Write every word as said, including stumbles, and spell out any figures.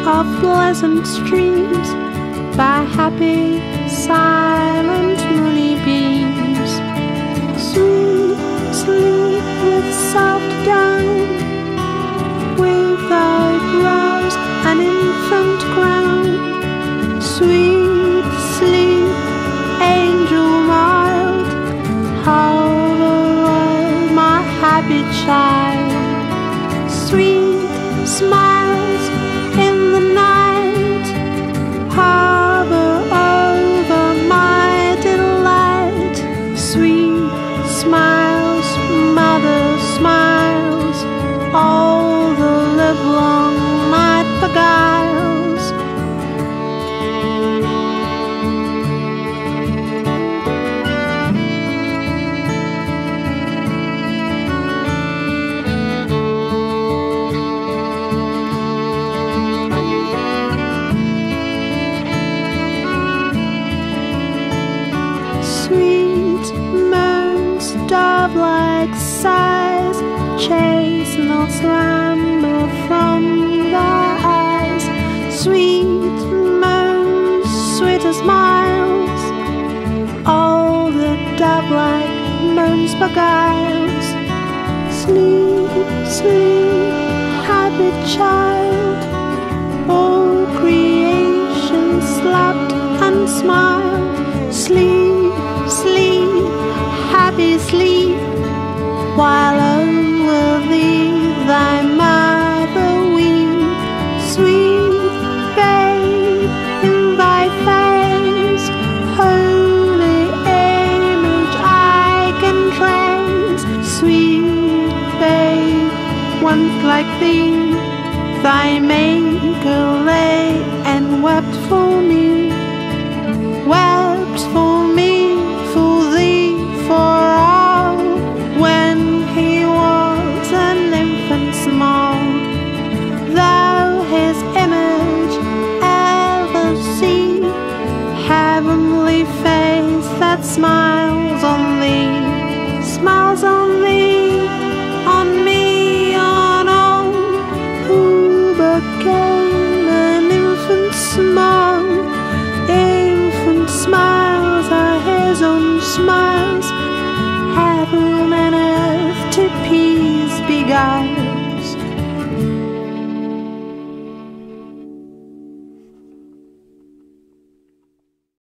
of pleasant streams, by happy, silent, moony beams. Sweet sleep with soft down, without rose and infant crown. Sweet sleep, angel mild, harbor all my happy child. Sweet smiles in the night, harbor over my delight. Sweet smiles, mother smiles, all the livelong night beguiles. Sweet moans, dove-like sighs, chase no slumber from thy eyes. Sweet moans, sweeter smiles, all the dove-like moans beguiles. Sleep, sleep, happy child, all creation slept and smiled. Sleep, sleep, happy sleep, while over thee thy mother weep. Sweet babe, in thy face, holy image I can trace. Sweet babe, once like thee, thy maker lay and wept for me, wept for me, for thee, for all, when he was an infant small. Thou his image ever see, heavenly face that smiles on thee, smiles on thee, on me, on all who became an infant small. Infant smiles are his own smiles, heaven and earth to peace beguile.